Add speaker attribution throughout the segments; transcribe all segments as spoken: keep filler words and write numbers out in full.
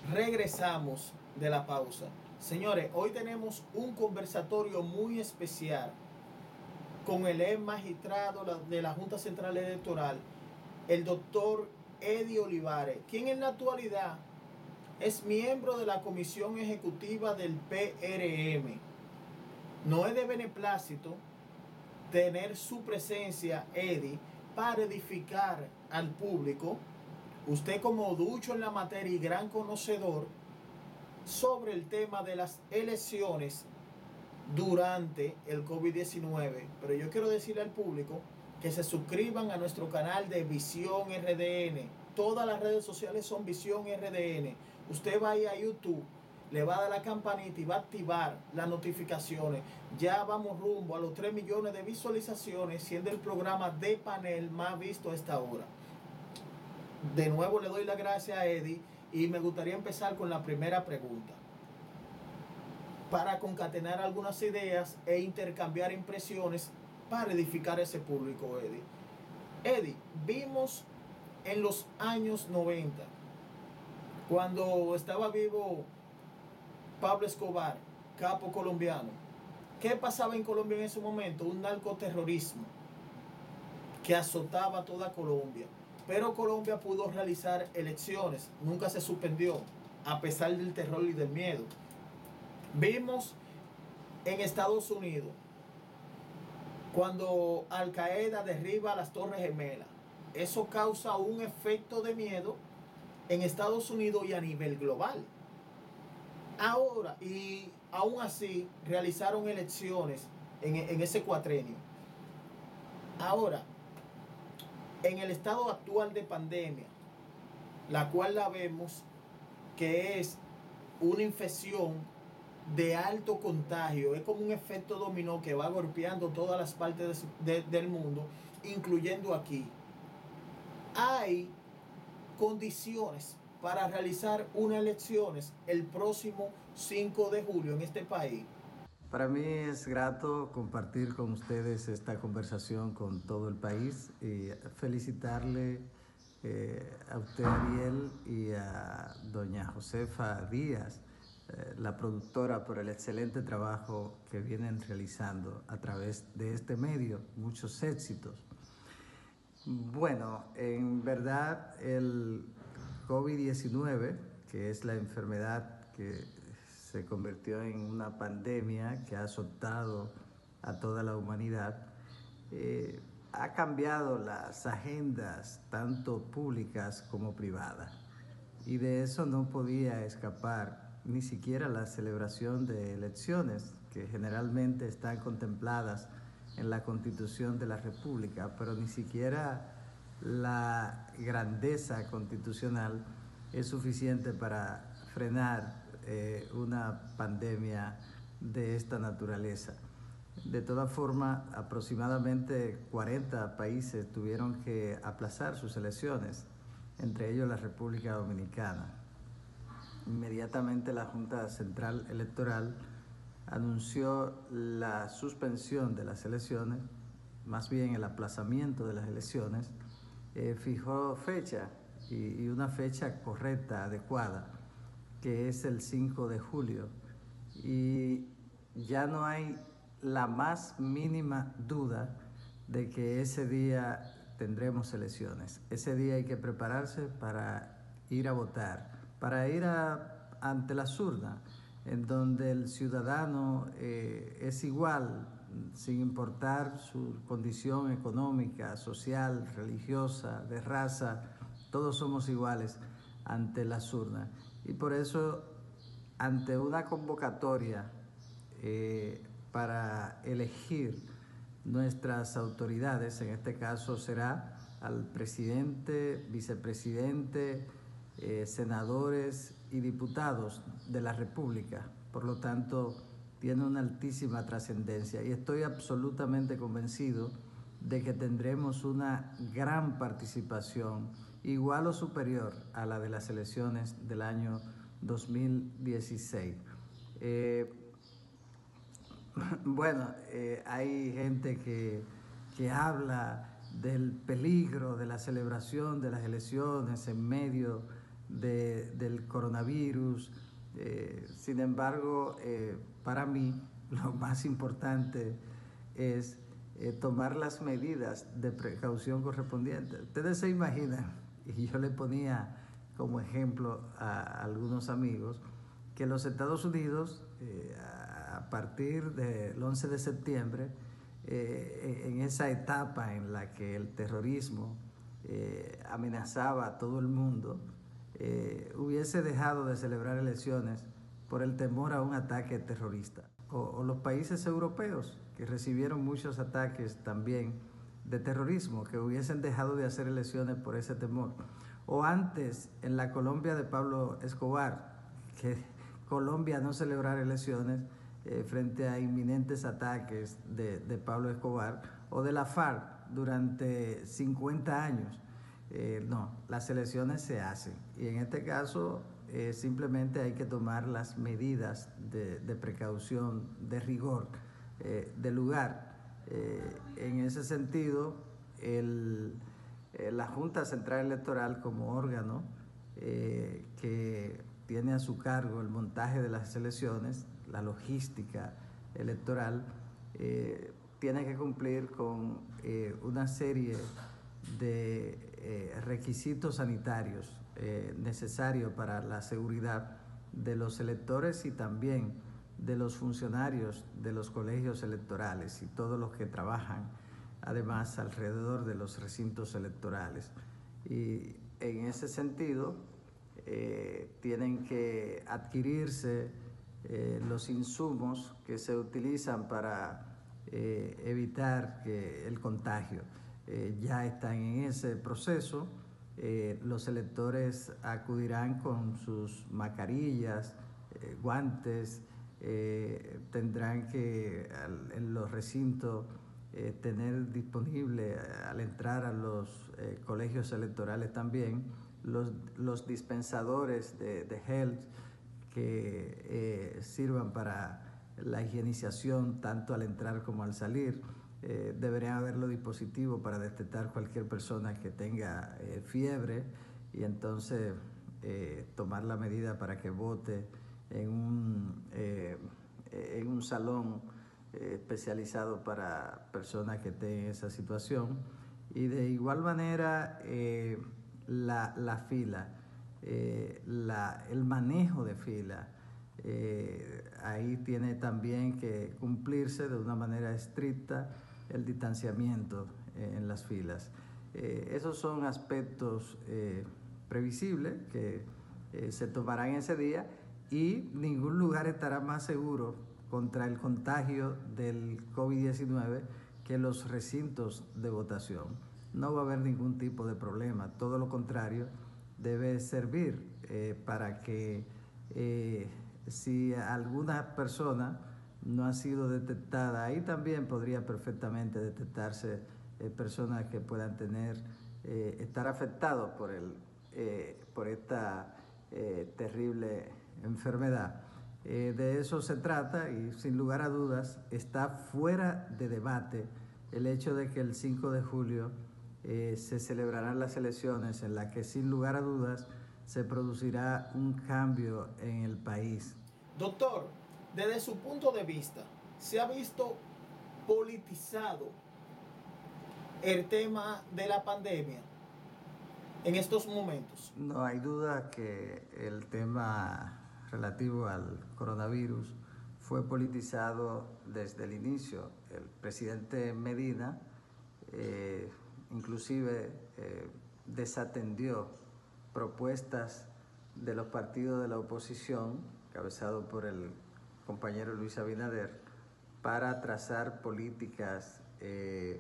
Speaker 1: Regresamos de la pausa. Señores, hoy tenemos un conversatorio muy especial con el ex magistrado de la Junta Central Electoral, el doctor Eddie Olivares, quien en la actualidad es miembro de la Comisión Ejecutiva del P R M. No es de beneplácito tener su presencia, Eddie, para edificar al público. Usted, como ducho en la materia y gran conocedor sobre el tema de las elecciones durante el COVID diecinueve. Pero yo quiero decirle al público que se suscriban a nuestro canal de Visión R D N. Todas las redes sociales son Visión R D N. Usted va a ir a YouTube, le va a dar la campanita y va a activar las notificaciones. Ya vamos rumbo a los tres millones de visualizaciones, siendo el programa de panel más visto a esta hora. De nuevo le doy las gracias a Eddie y me gustaría empezar con la primera pregunta, para concatenar algunas ideas e intercambiar impresiones para edificar ese público, Eddie. Eddie, vimos en los años noventa, cuando estaba vivo Pablo Escobar, capo colombiano, ¿qué pasaba en Colombia en ese momento? Un narcoterrorismo que azotaba toda Colombia. Pero Colombia pudo realizar elecciones, nunca se suspendió, a pesar del terror y del miedo. Vimos en Estados Unidos, cuando Al Qaeda derriba las Torres Gemelas, eso causa un efecto de miedo en Estados Unidos y a nivel global. Ahora, y aún así, realizaron elecciones en, en ese cuatrenio. Ahora, en el estado actual de pandemia, la cual la vemos que es una infección de alto contagio, es como un efecto dominó que va golpeando todas las partes de, de, del mundo, incluyendo aquí. Hay condiciones para realizar unas elecciones el próximo cinco de julio en este país.
Speaker 2: Para mí es grato compartir con ustedes esta conversación con todo el país y felicitarle eh, a usted, Ariel, y a doña Josefa Díaz, eh, la productora, por el excelente trabajo que vienen realizando a través de este medio. Muchos éxitos. Bueno, en verdad el COVID diecinueve, que es la enfermedad que se convirtió en una pandemia que ha azotado a toda la humanidad, eh, ha cambiado las agendas tanto públicas como privadas. Y de eso no podía escapar ni siquiera la celebración de elecciones, que generalmente están contempladas en la Constitución de la República, pero ni siquiera la grandeza constitucional es suficiente para frenar eh, una pandemia de esta naturaleza. De todas formas, aproximadamente cuarenta países tuvieron que aplazar sus elecciones, entre ellos la República Dominicana. Inmediatamente la Junta Central Electoral anunció la suspensión de las elecciones, más bien el aplazamiento de las elecciones, eh, fijó fecha y, y una fecha correcta, adecuada, que es el cinco de julio. Y ya no hay la más mínima duda de que ese día tendremos elecciones. Ese día hay que prepararse para ir a votar, para ir a, ante las urnas, en donde el ciudadano eh, es igual, sin importar su condición económica, social, religiosa, de raza. Todos somos iguales ante las urnas. Y por eso, ante una convocatoria eh, para elegir nuestras autoridades, en este caso será al presidente, vicepresidente, eh, senadores y diputados de la República. Por lo tanto, tiene una altísima trascendencia y estoy absolutamente convencido de que tendremos una gran participación, igual o superior a la de las elecciones del año dos mil dieciséis. Eh, bueno, eh, hay gente que, que habla del peligro de la celebración de las elecciones en medio de, del coronavirus. Eh, sin embargo, eh, para mí lo más importante es eh, tomar las medidas de precaución correspondientes. Ustedes se imaginan, y yo le ponía como ejemplo a, a algunos amigos, que los Estados Unidos, eh, a partir del once de septiembre, eh, en esa etapa en la que el terrorismo eh, amenazaba a todo el mundo, eh, hubiese dejado de celebrar elecciones por el temor a un ataque terrorista. O, o los países europeos, que recibieron muchos ataques también de terrorismo, que hubiesen dejado de hacer elecciones por ese temor. O antes, en la Colombia de Pablo Escobar, que Colombia no celebrar elecciones eh, frente a inminentes ataques de, de Pablo Escobar, o de la FARC durante cincuenta años. Eh, no, las elecciones se hacen, y en este caso eh, simplemente hay que tomar las medidas de, de precaución, de rigor, eh, de lugar. Eh, en ese sentido, el, eh, la Junta Central Electoral como órgano eh, que tiene a su cargo el montaje de las elecciones, la logística electoral, eh, tiene que cumplir con eh, una serie de eh, requisitos sanitarios eh, necesarios para la seguridad de los electores y también de los funcionarios de los colegios electorales y todos los que trabajan además alrededor de los recintos electorales. Y en ese sentido eh, tienen que adquirirse eh, los insumos que se utilizan para eh, evitar que el contagio. Eh, ya están en ese proceso. Eh, los electores acudirán con sus mascarillas, eh, guantes, eh, tendrán que al, en los recintos eh, tener disponible eh, al entrar a los eh, colegios electorales también los, los dispensadores de, de gel que eh, sirvan para la higienización tanto al entrar como al salir. Eh, deberían haber los dispositivos para detectar cualquier persona que tenga eh, fiebre y entonces eh, tomar la medida para que vote en un, eh, en un salón eh, especializado para personas que estén en esa situación. Y de igual manera eh, la, la fila, eh, la, el manejo de fila, eh, ahí tiene también que cumplirse de una manera estricta el distanciamiento eh, en las filas. Eh, esos son aspectos eh, previsibles que eh, se tomarán ese día, y ningún lugar estará más seguro contra el contagio del COVID diecinueve que los recintos de votación. No va a haber ningún tipo de problema, todo lo contrario, debe servir eh, para que eh, si alguna persona no ha sido detectada, ahí también podría perfectamente detectarse eh, personas que puedan tener, eh, estar afectados por, el, eh, por esta eh, terrible enfermedad. Eh, de eso se trata, y sin lugar a dudas está fuera de debate el hecho de que el cinco de julio eh, se celebrarán las elecciones en las que sin lugar a dudas se producirá un cambio en el país.
Speaker 1: Doctor, desde su punto de vista, ¿se ha visto politizado el tema de la pandemia en estos momentos?
Speaker 2: No hay duda que el tema relativo al coronavirus fue politizado desde el inicio. El presidente Medina eh, inclusive eh, desatendió propuestas de los partidos de la oposición, cabezado por el compañero Luis Abinader, para trazar políticas eh,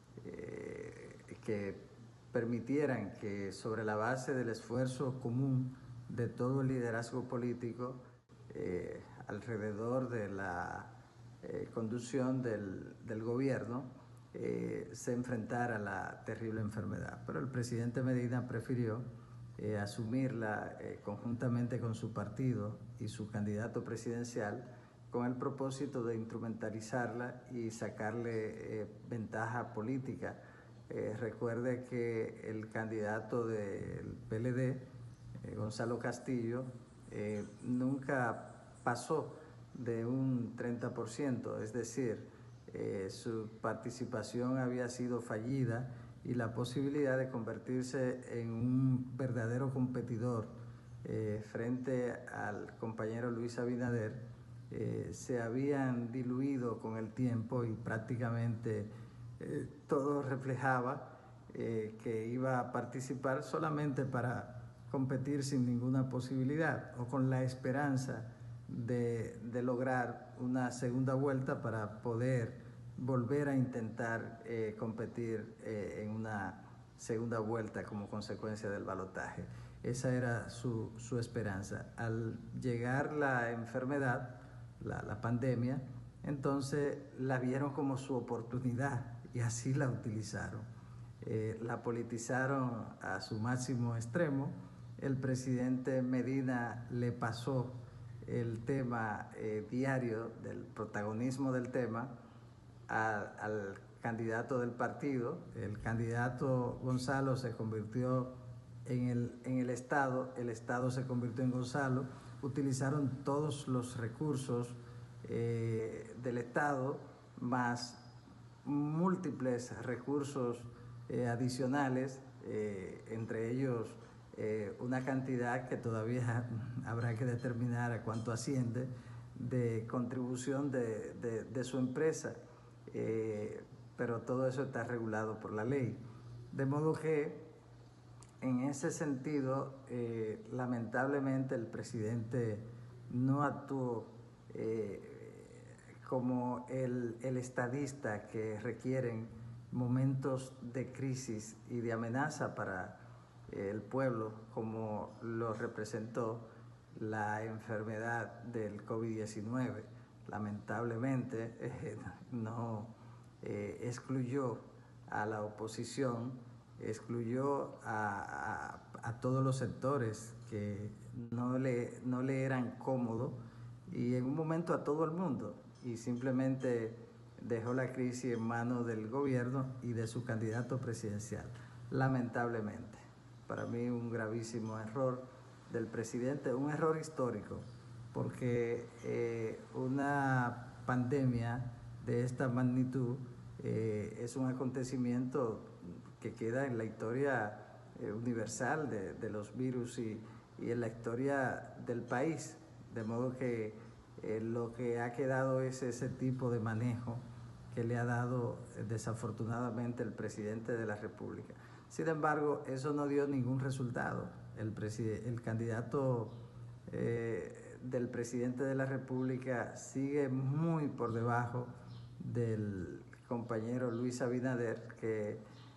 Speaker 2: eh, que permitieran que sobre la base del esfuerzo común de todo el liderazgo político eh, alrededor de la eh, conducción del, del gobierno eh, se enfrentara a la terrible enfermedad. Pero el presidente Medina prefirió eh, asumirla eh, conjuntamente con su partido y su candidato presidencial, con el propósito de instrumentalizarla y sacarle eh, ventaja política. Eh, recuerde que el candidato del P L D, eh, Gonzalo Castillo, eh, nunca pasó de un treinta por ciento, es decir, eh, su participación había sido fallida y la posibilidad de convertirse en un verdadero competidor eh, frente al compañero Luis Abinader eh, se habían diluido con el tiempo y prácticamente eh, todo reflejaba eh, que iba a participar solamente para competir sin ninguna posibilidad o con la esperanza de, de lograr una segunda vuelta para poder volver a intentar eh, competir eh, en una segunda vuelta como consecuencia del balotaje. Esa era su, su esperanza. Al llegar la enfermedad, la, la pandemia, entonces la vieron como su oportunidad y así la utilizaron. Eh, la politizaron a su máximo extremo. El presidente Medina le pasó el tema eh, diario del protagonismo del tema a, al candidato del partido. El candidato Gonzalo se convirtió en el, en el Estado, el Estado se convirtió en Gonzalo. Utilizaron todos los recursos eh, del Estado, más múltiples recursos eh, adicionales, eh, entre ellos eh, una cantidad que todavía habrá que determinar a cuánto asciende, de contribución de, de, de su empresa, eh, pero todo eso está regulado por la ley. De modo que en ese sentido, eh, lamentablemente el presidente no actuó eh, como el, el estadista que requieren momentos de crisis y de amenaza para eh, el pueblo, como lo representó la enfermedad del COVID diecinueve. Lamentablemente eh, no eh, excluyó a la oposición, excluyó a, a, a todos los sectores que no le, no le eran cómodos y en un momento a todo el mundo, y simplemente dejó la crisis en manos del gobierno y de su candidato presidencial. Lamentablemente, para mí un gravísimo error del presidente, un error histórico, porque eh, una pandemia de esta magnitud eh, es un acontecimiento que queda en la historia eh, universal de, de los virus y, y en la historia del país, de modo que eh, lo que ha quedado es ese tipo de manejo que le ha dado eh, desafortunadamente el presidente de la República. Sin embargo, eso no dio ningún resultado. El, el candidato eh, del presidente de la República sigue muy por debajo del compañero Luis Abinader, que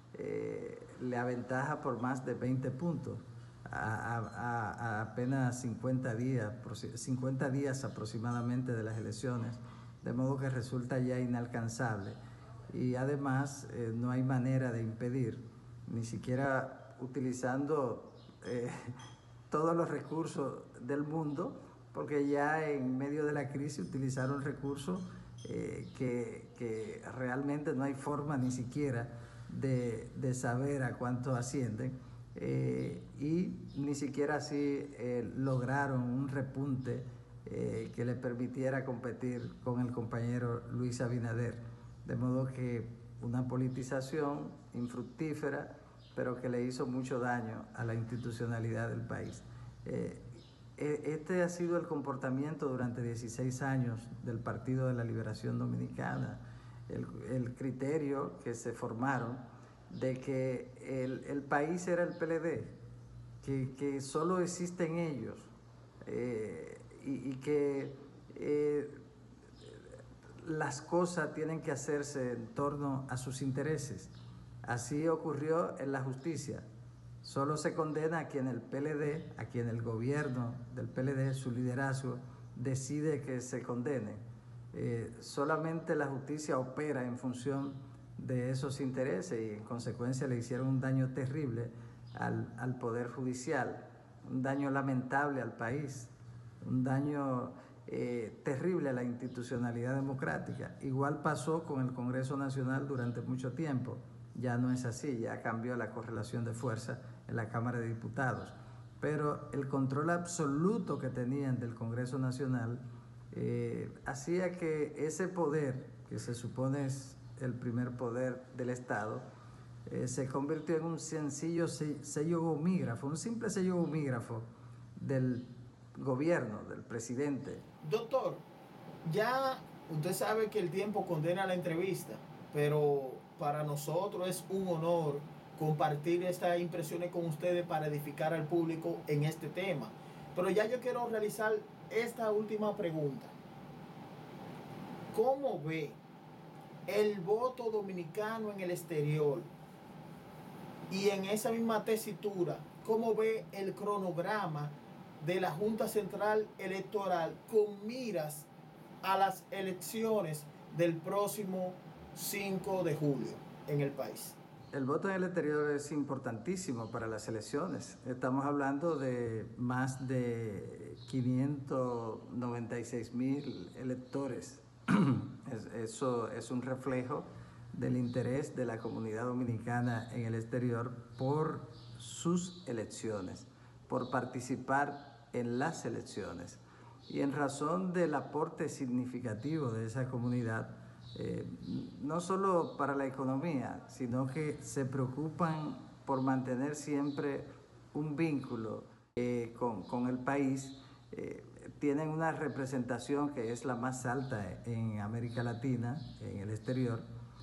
Speaker 2: eh, le aventaja por más de veinte puntos a, a, a apenas cincuenta días, cincuenta días aproximadamente de las elecciones, de modo que resulta ya inalcanzable. Y además eh, no hay manera de impedir, ni siquiera utilizando eh, todos los recursos del mundo, porque ya en medio de la crisis utilizaron recursos eh, que, que realmente no hay forma ni siquiera de, de saber a cuánto ascienden, eh, y ni siquiera así eh, lograron un repunte eh, que le permitiera competir con el compañero Luis Abinader. De modo que una politización infructífera, pero que le hizo mucho daño a la institucionalidad del país. Eh, este ha sido el comportamiento durante dieciséis años del Partido de la Liberación Dominicana, el, el criterio que se formaron de que el, el país era el P L D, que, que solo existen ellos, eh, y, y que eh, las cosas tienen que hacerse en torno a sus intereses. Así ocurrió en la justicia. Solo se condena a quien el P L D, a quien el gobierno del P L D, su liderazgo, decide que se condene. Eh, solamente la justicia opera en función de esos intereses y en consecuencia le hicieron un daño terrible al, al Poder Judicial, un daño lamentable al país, un daño eh, terrible a la institucionalidad democrática. Igual pasó con el Congreso Nacional durante mucho tiempo. Ya no es así, ya cambió la correlación de fuerza en la Cámara de Diputados. pero el control absoluto que tenían del Congreso Nacional eh, hacía que ese poder, que se supone es el primer poder del Estado, eh, se convirtió en un sencillo sello gomígrafo, un simple sello gomígrafo del gobierno, del presidente.
Speaker 1: Doctor, ya usted sabe que el tiempo condena la entrevista, pero para nosotros es un honor compartir estas impresiones con ustedes para edificar al público en este tema. Pero ya yo quiero realizar esta última pregunta. ¿Cómo ve el voto dominicano en el exterior? Y en esa misma tesitura, ¿cómo ve el cronograma de la Junta Central Electoral con miras a las elecciones del próximo cinco de julio en el país?
Speaker 2: El voto en el exterior es importantísimo para las elecciones. Estamos hablando de más de quinientos noventa y seis mil electores. Eso es un reflejo del interés de la comunidad dominicana en el exterior por sus elecciones, por participar en las elecciones. Y en razón del aporte significativo de esa comunidad, eh, no solo para la economía, sino que se preocupan por mantener siempre un vínculo eh, con, con el país, eh, tienen una representación que es la más alta en América Latina, en el exterior,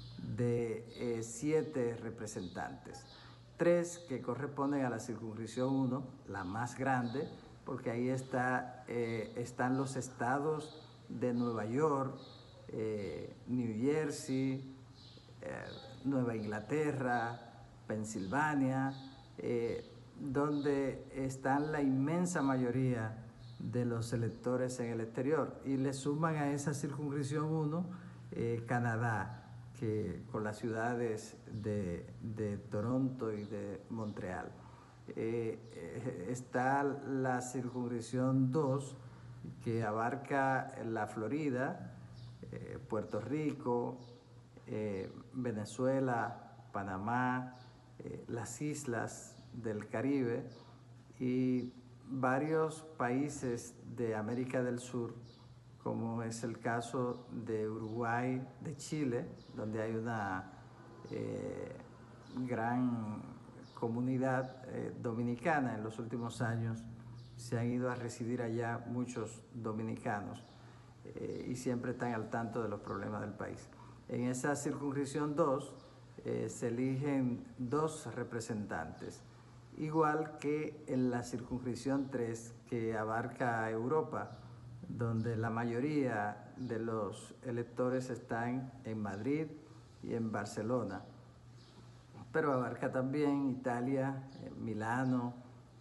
Speaker 2: de eh, siete representantes. Tres que corresponden a la circunscripción uno, la más grande, porque ahí está, eh, están los estados de Nueva York, eh, New Jersey, eh, Nueva Inglaterra, Pensilvania, eh, donde están la inmensa mayoría de los electores en el exterior. Y le suman a esa circunscripción uno eh, Canadá, que, con las ciudades de, de Toronto y de Montreal. Eh, eh, está la circunscripción dos, que abarca la Florida, eh, Puerto Rico, eh, Venezuela, Panamá, eh, las islas del Caribe y varios países de América del Sur, como es el caso de Uruguay, de Chile, donde hay una eh, gran comunidad eh, dominicana. En los últimos años se han ido a residir allá muchos dominicanos eh, y siempre están al tanto de los problemas del país. En esa circunscripción dos eh, se eligen dos representantes, igual que en la circunscripción tres, que abarca a Europa, donde la mayoría de los electores están en Madrid y en Barcelona, pero abarca también Italia, eh, Milano,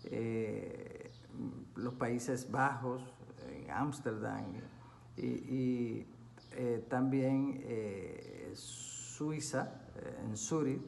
Speaker 2: eh, los Países Bajos, en Ámsterdam, y, y eh, también eh, Suiza, eh, en Zúrich,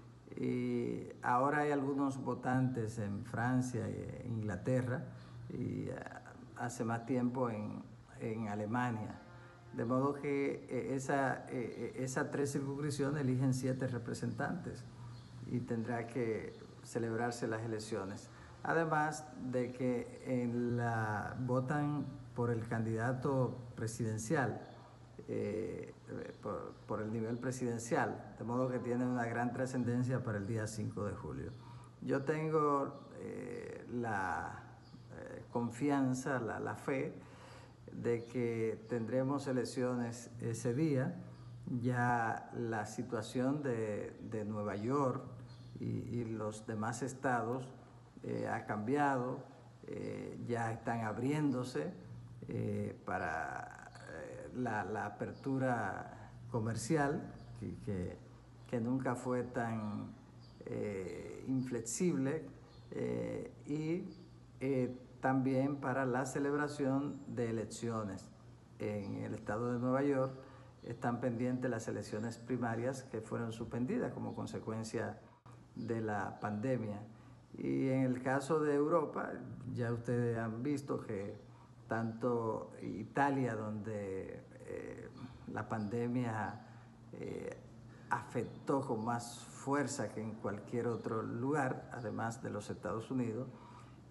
Speaker 2: y ahora hay algunos votantes en Francia e Inglaterra, y hace más tiempo en, en Alemania. De modo que eh, esa, eh, esas tres circunscripciones eligen siete representantes y tendrá que celebrarse las elecciones. Además de que en la, votan por el candidato presidencial, eh, por, por el nivel presidencial, de modo que tiene una gran trascendencia para el día cinco de julio. Yo tengo eh, la eh, confianza, la, la fe de que tendremos elecciones ese día. Ya la situación de, de Nueva York y, y los demás estados eh, ha cambiado, eh, ya están abriéndose eh, para eh, la, la apertura comercial que, que, que nunca fue tan eh, inflexible eh, y eh, también para la celebración de elecciones. En el estado de Nueva York están pendientes las elecciones primarias que fueron suspendidas como consecuencia de la pandemia. Y en el caso de Europa, ya ustedes han visto que tanto Italia, donde eh, la pandemia eh, afectó con más fuerza que en cualquier otro lugar, además de los Estados Unidos,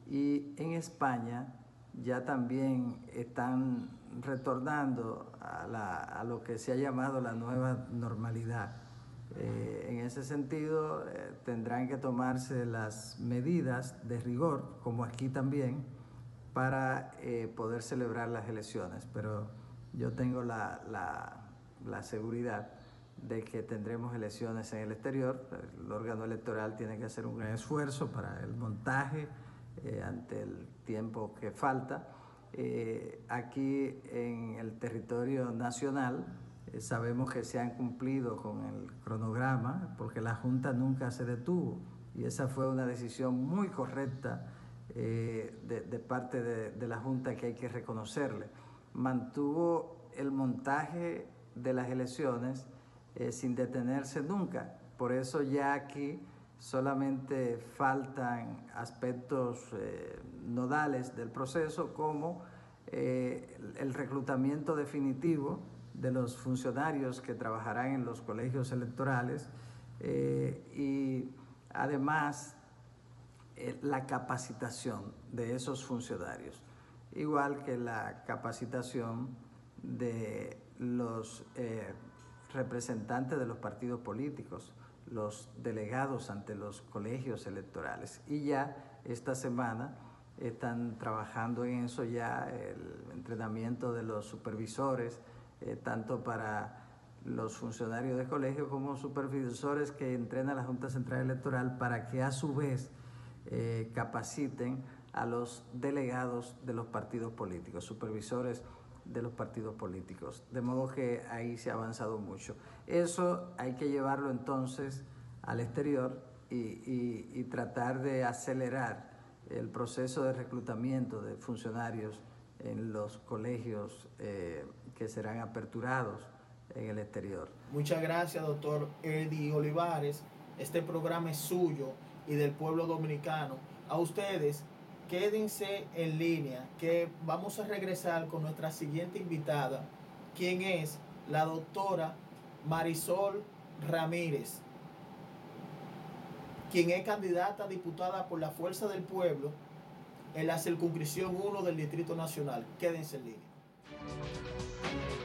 Speaker 2: Y en España ya también están retornando a, la, a lo que se ha llamado la nueva normalidad. Eh, en ese sentido, eh, tendrán que tomarse las medidas de rigor, como aquí también, para eh, poder celebrar las elecciones. Pero yo tengo la, la, la seguridad de que tendremos elecciones en el exterior. El órgano electoral tiene que hacer un gran esfuerzo para el montaje eh, ante el tiempo que falta. Eh, aquí en el territorio nacional eh, sabemos que se han cumplido con el cronograma porque la Junta nunca se detuvo y esa fue una decisión muy correcta eh, de, de parte de, de la Junta que hay que reconocerle. Mantuvo el montaje de las elecciones eh, sin detenerse nunca. Por eso ya aquí solamente faltan aspectos eh, nodales del proceso como eh, el reclutamiento definitivo de los funcionarios que trabajarán en los colegios electorales eh, y además eh, la capacitación de esos funcionarios, igual que la capacitación de los eh, representantes de los partidos políticos, los delegados ante los colegios electorales. Y ya esta semana están trabajando en eso ya el entrenamiento de los supervisores, eh, tanto para los funcionarios de colegio como supervisores que entrena la Junta Central Electoral para que a su vez eh, capaciten a los delegados de los partidos políticos, supervisores de los partidos políticos, de modo que ahí se ha avanzado mucho. Eso hay que llevarlo entonces al exterior y, y, y tratar de acelerar el proceso de reclutamiento de funcionarios en los colegios eh, que serán aperturados en el exterior.
Speaker 1: Muchas gracias, doctor Eddie Olivares. Este programa es suyo y del pueblo dominicano. A ustedes, quédense en línea, que vamos a regresar con nuestra siguiente invitada, quien es la doctora Marisol Ramírez, quien es candidata a diputada por la Fuerza del Pueblo en la circunscripción uno del Distrito Nacional. Quédense en línea.